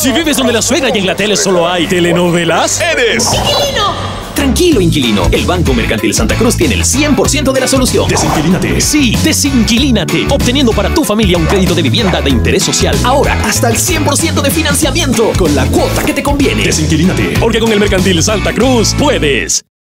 Si vives donde la suegra y en la tele solo hay telenovelas, ¡eres ¡Inquilino! Tranquilo, inquilino. El Banco Mercantil Santa Cruz tiene el 100% de la solución. Desinquilínate. Sí, desinquilínate. Obteniendo para tu familia un crédito de vivienda de interés social. Ahora, hasta el 100% de financiamiento. Con la cuota que te conviene. Desinquilínate. Porque con el Mercantil Santa Cruz puedes.